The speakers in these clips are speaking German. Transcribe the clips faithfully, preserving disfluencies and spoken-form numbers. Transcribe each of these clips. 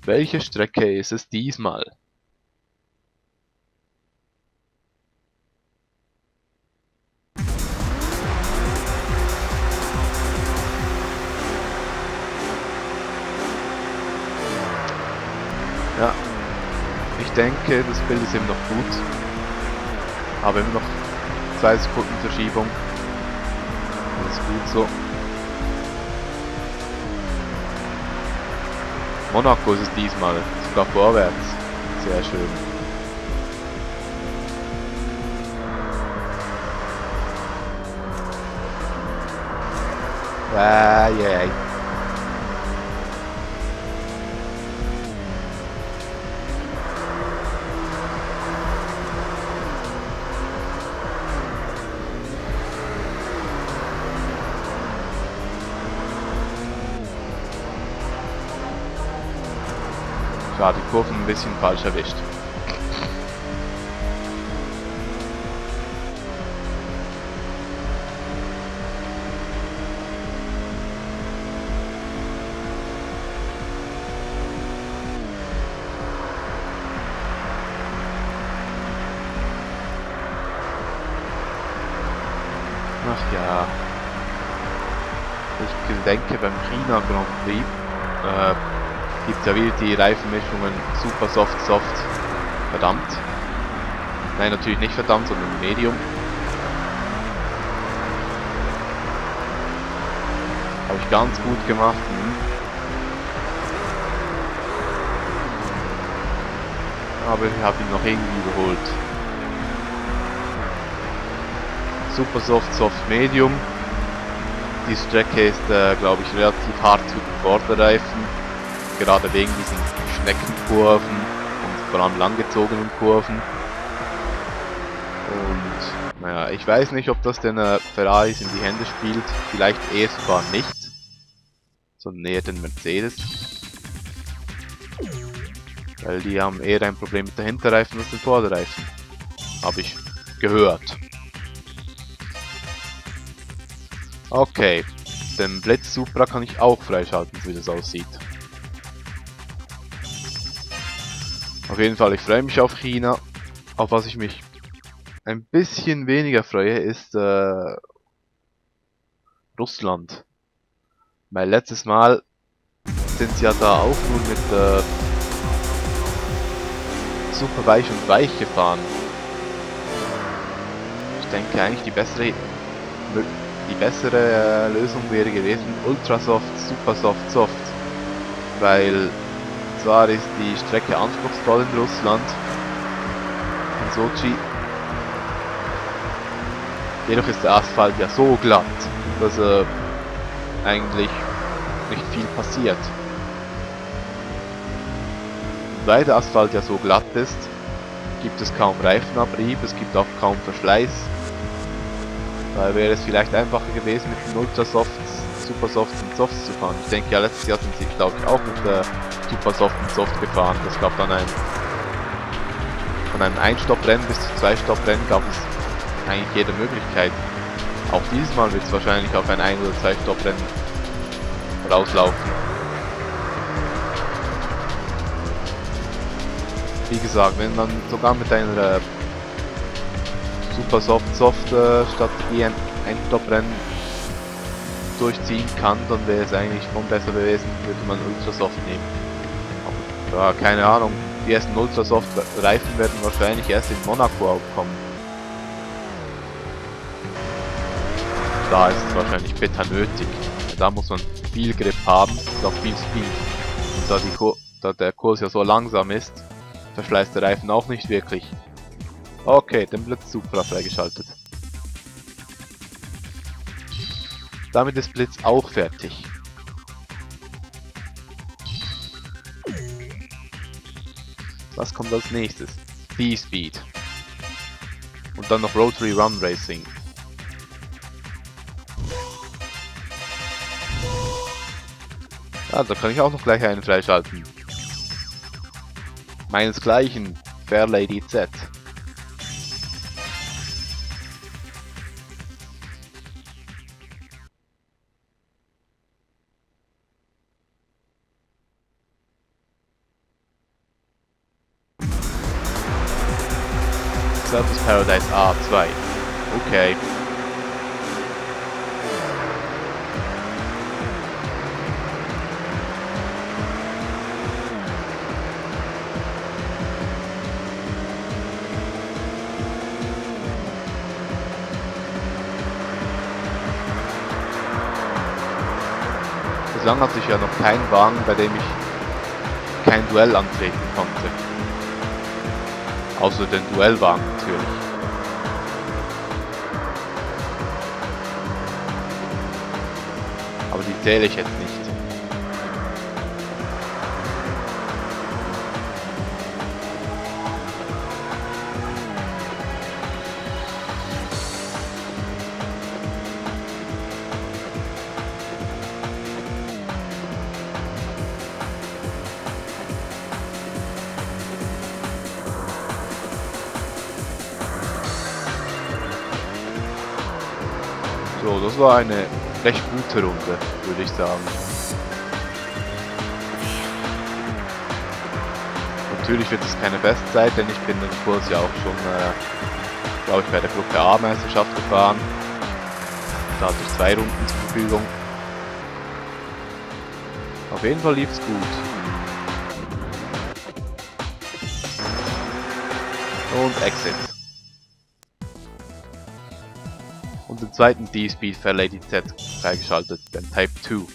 Welche Strecke ist es diesmal? Ja, ich denke, das Bild ist immer noch gut. Aber immer noch zwei Sekunden Verschiebung. Das ist gut so. Monaco ist es diesmal, sogar vorwärts. Sehr schön. Ah, yeah. Schade, die Kurven ein bisschen falsch erwischt. Ach ja. Ich denke, beim China Grand Prix äh, gibt es ja wieder die Reifenmischungen Super Soft Soft. Verdammt. Nein, natürlich nicht verdammt, sondern Medium. Habe ich ganz gut gemacht. Hm. Aber ich habe ihn noch irgendwie überholt. Super Soft Soft Medium. Die Strecke ist, äh, glaube ich, relativ hart zu den Vorderreifen. Gerade wegen diesen Schneckenkurven und vor allem langgezogenen Kurven. Und naja, ich weiß nicht, ob das den äh, Ferraris in die Hände spielt. Vielleicht eher sogar nicht, sondern eher den Mercedes. Weil die haben eher ein Problem mit der Hinterreifen als den Vorderreifen. Habe ich gehört. Okay, den Blitz Supra kann ich auch freischalten, wie das aussieht. Auf jeden Fall, ich freue mich auf China. Auf was ich mich ein bisschen weniger freue, ist äh, Russland. Weil letztes Mal sind sie ja da auch nur mit äh, super weich und weich gefahren. Ich denke eigentlich die bessere die bessere äh, Lösung wäre gewesen Ultra Soft, Super Soft, Soft. Weil zwar ist die Strecke anspruchsvoll in Russland, in Sochi. Jedoch ist der Asphalt ja so glatt, dass äh, eigentlich nicht viel passiert. Weil der Asphalt ja so glatt ist, gibt es kaum Reifenabrieb, es gibt auch kaum Verschleiß. Da wäre es vielleicht einfacher gewesen, mit den Ultra Softs, Super Softs und Softs zu fahren. Ich denke ja, letztes Jahr sind sie, glaube ich, auch mit der Super Soft und Soft gefahren. Das gab dann ein von einem Ein-Stopp-Rennen bis zu Zwei-Stopp-Rennen gab es eigentlich jede Möglichkeit. Auch dieses Mal wird es wahrscheinlich auf ein Ein- oder Zwei-Stopp-Rennen rauslaufen. Wie gesagt, wenn man sogar mit einer Super Soft Soft äh, Strategie ein Ein-Stopp-Rennen durchziehen kann, dann wäre es eigentlich schon besser gewesen, würde man Ultra Soft nehmen. Aber, ja, keine Ahnung, die ersten Ultra Soft Reifen werden wahrscheinlich erst in Monaco aufkommen. Da ist es wahrscheinlich bitter nötig. Da muss man viel Grip haben und auch viel Speed. Und da, die Kur da der Kurs ja so langsam ist, verschleißt der Reifen auch nicht wirklich. Okay, den Blitz Supra freigeschaltet. Damit ist Blitz auch fertig. Was kommt als nächstes? B-Speed. Und dann noch Rotary Run Racing. Ah, da kann ich auch noch gleich einen freischalten. Meinesgleichen, Fairlady Z. Surfers Paradise A zwei. Okay. Bislang hatte ich ja noch keinen Wagen, bei dem ich kein Duell antreten konnte. Außer den Duellwagen natürlich. Aber die zähle ich jetzt nicht. So, das war eine recht gute Runde, würde ich sagen. Natürlich wird es keine Bestzeit, denn ich bin den Kurs ja auch schon, äh, glaube ich, bei der Gruppe A Meisterschaft gefahren. Da hatte ich zwei Runden zur Verfügung. Auf jeden Fall lief es gut. Und Exit. Und den zweiten D-Speed für Lady Z freigeschaltet, den Type zwei.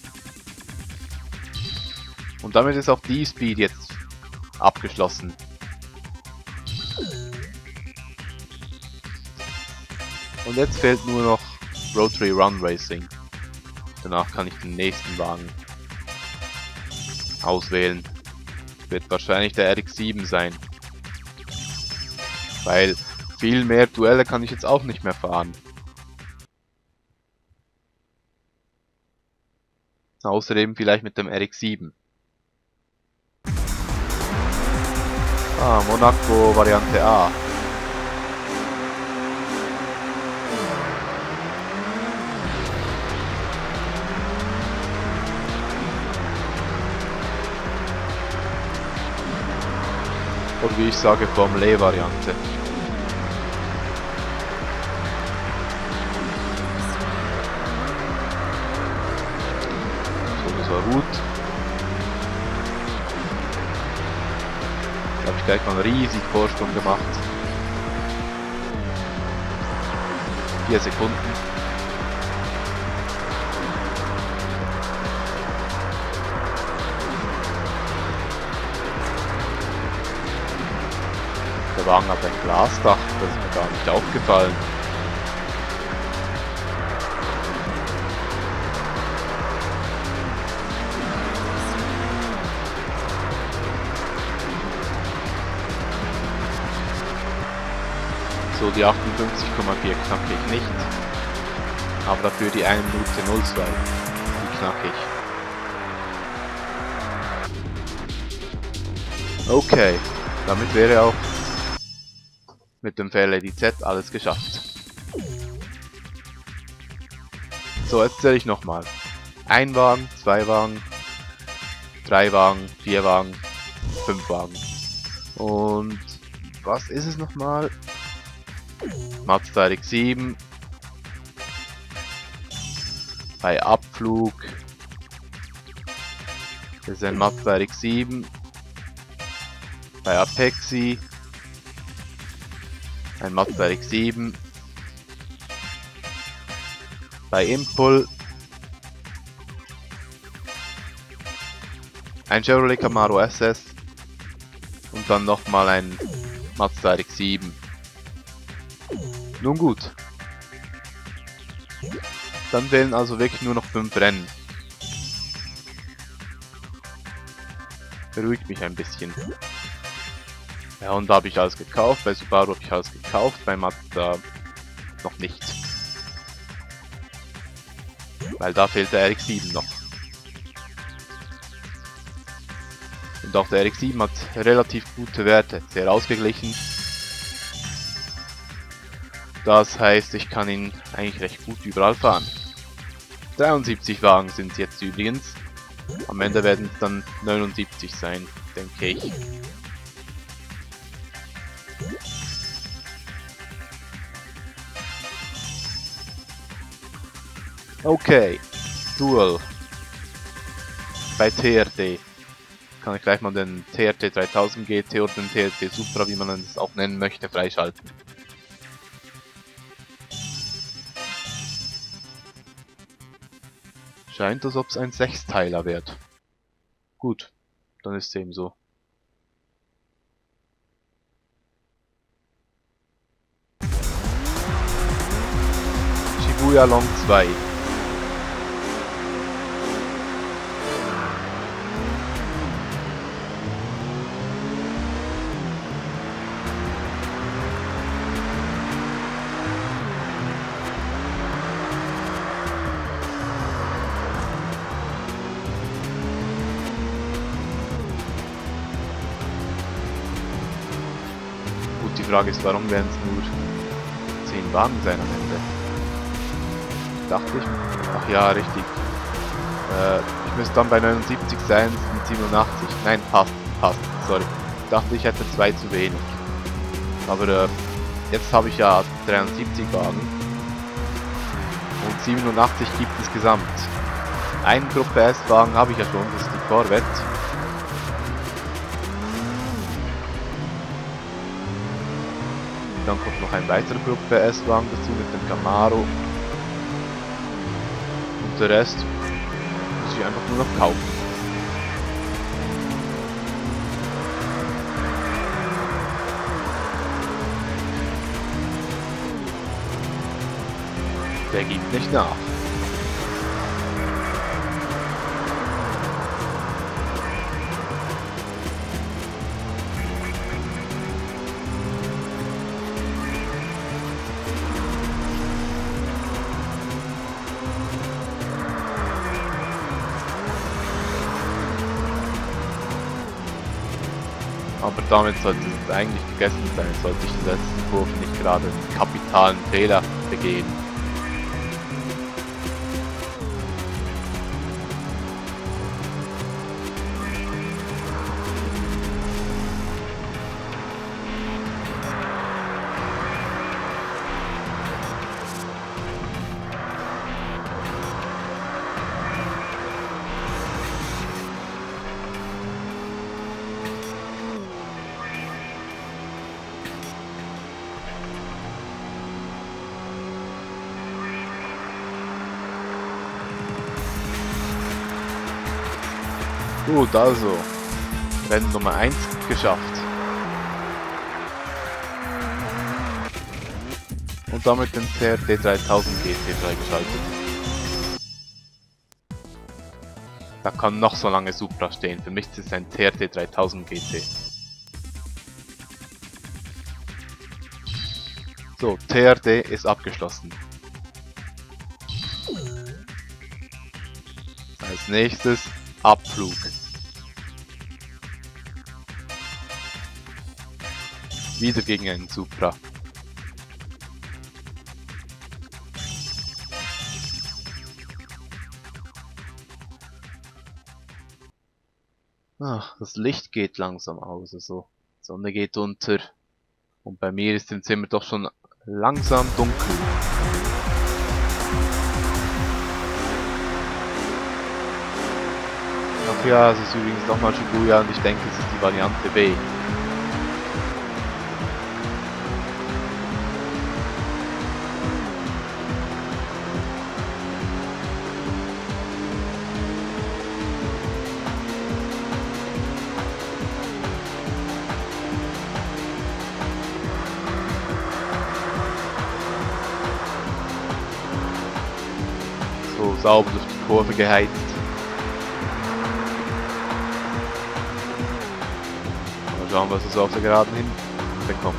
Und damit ist auch D-Speed jetzt abgeschlossen. Und jetzt fehlt nur noch Rotary Run Racing. Danach kann ich den nächsten Wagen auswählen. Wird wahrscheinlich der R X sieben sein. Weil viel mehr Duelle kann ich jetzt auch nicht mehr fahren. Außerdem vielleicht mit dem R X sieben. Ah, Monaco Variante A. Oder wie ich sage, Formel E Variante. Das war gut. Da habe ich gleich mal einen riesigen Vorsprung gemacht. Vier Sekunden. Der Wagen hat ein Glasdach, das ist mir gar nicht aufgefallen. So, die achtundfünfzig Komma vier knacke ich nicht, aber dafür die eine Minute null zwei, die knacke ich. Okay, damit wäre auch mit dem Fair Lady Z alles geschafft. So, jetzt zähle ich nochmal. Ein Wagen, zwei Wagen, drei Wagen, vier Wagen, fünf Wagen. Und was ist es nochmal? Mazda R X sieben. Bei Abflug. Das ist ein Mazda R X sieben. Bei Apexi. Ein Mazda R X sieben. Bei Impul. Ein Chevrolet Camaro S S. Und dann nochmal ein Mazda R X sieben. Nun gut. Dann wählen also wirklich nur noch fünf Rennen. Beruhigt mich ein bisschen. Ja, und da habe ich alles gekauft. Bei Subaru habe ich alles gekauft. Bei Mazda noch nicht. Weil da fehlt der R X sieben noch. Und auch der R X sieben hat relativ gute Werte. Sehr ausgeglichen. Das heißt, ich kann ihn eigentlich recht gut überall fahren. dreiundsiebzig Wagen sind es jetzt übrigens. Am Ende werden es dann neunundsiebzig sein, denke ich. Okay, Duel. Bei T R D. Kann ich gleich mal den T R D dreitausend G T oder den T R D Supra, wie man es auch nennen möchte, freischalten. Scheint, als ob es ein Sechsteiler wird. Gut, dann ist es eben so. Shibuya Long zwei. Die Frage ist, warum werden es nur zehn Wagen sein am Ende? Dachte ich. Ach ja, richtig. Äh, ich müsste dann bei neunundsiebzig sein und siebenundachtzig. Nein, passt, passt. Sorry. Ich dachte, ich hätte zwei zu wenig. Aber äh, jetzt habe ich ja dreiundsiebzig Wagen. Und siebenundachtzig gibt es gesamt. Einen Gruppe S-Wagen habe ich ja schon, das ist die Corvette. Dann kommt noch eine weitere Gruppe S-Wagen dazu mit dem Camaro. Und der Rest muss ich einfach nur noch kaufen. Der gibt nicht nach. Aber damit sollte es eigentlich gegessen sein, sollte ich in der letzten Kurve nicht gerade einen kapitalen Fehler begehen. Gut, also Rennen Nummer eins geschafft. Und damit den T R D dreitausend G T freigeschaltet. Da kann noch so lange Supra stehen, für mich ist es ein T R D dreitausend G T. So, T R D ist abgeschlossen. Als nächstes Abflug. Wieder gegen einen Supra. Ach, das Licht geht langsam aus, also die Sonne geht unter. Und bei mir ist im Zimmer doch schon langsam dunkel. Ach ja, es ist übrigens nochmal Shibuya und ich denke, es ist die Variante B. So sauber durch die Kurve geheizt. Mal schauen, was es auf der Geraden hin bekommt.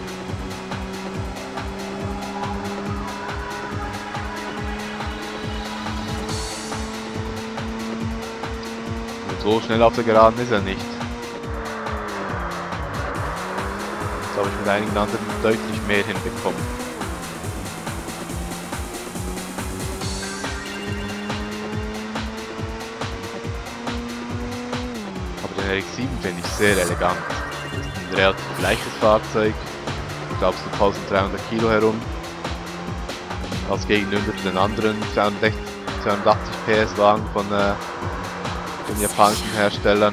Und so schnell auf der Geraden ist er nicht. Jetzt habe ich mit einigen anderen deutlich mehr hinbekommen. Den R X sieben finde ich sehr elegant. Das ist ein relativ leichtes Fahrzeug. Ich glaube so dreizehnhundert Kilo herum. Als gegenüber den anderen zweihundertachtzig P S Wagen von äh, den japanischen Herstellern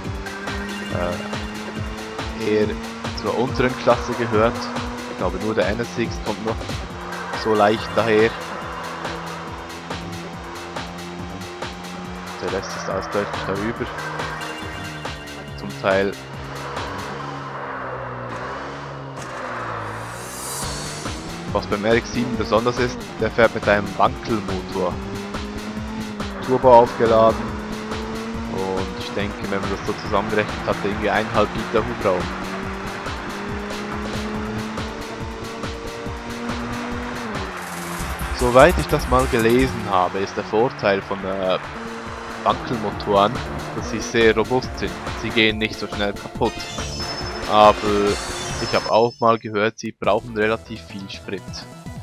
äh, eher zur unteren Klasse gehört. Ich glaube nur der N S X kommt noch so leicht daher. Der Rest ist alles deutlich darüber. Zum Teil was beim R X sieben besonders ist, der fährt mit einem Wankelmotor. Turbo aufgeladen und ich denke, wenn man das so zusammenrechnet, hat er irgendwie eineinhalb Liter Hubraum. Soweit ich das mal gelesen habe, ist der Vorteil von äh, Wankelmotoren, dass sie sehr robust sind. Sie gehen nicht so schnell kaputt. Aber ich habe auch mal gehört, sie brauchen relativ viel Sprit.